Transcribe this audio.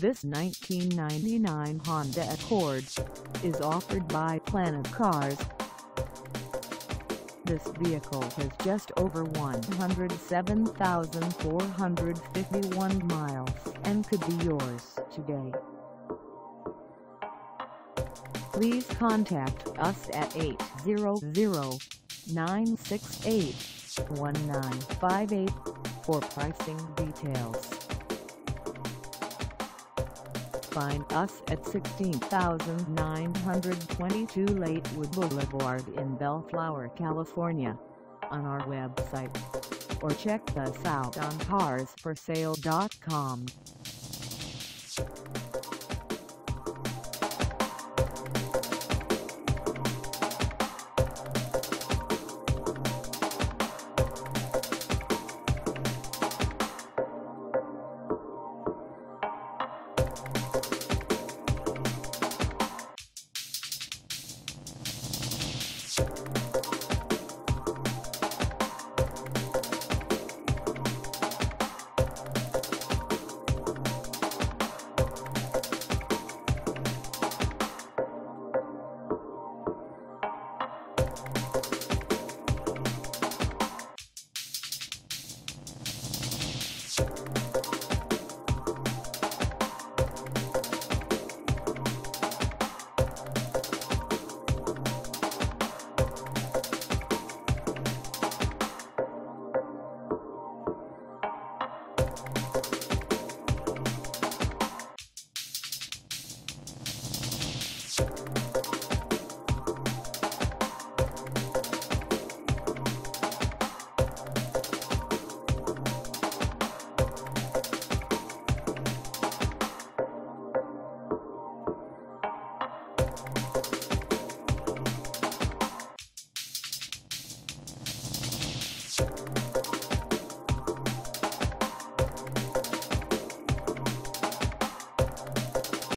This 1999 Honda Accord is offered by Planet Cars. This vehicle has just over 107,451 miles and could be yours today. Please contact us at 800-968-1958 for pricing details. Find us at 16,922 Lakewood Boulevard in Bellflower, California, on our website, or check us out on carsforsale.com.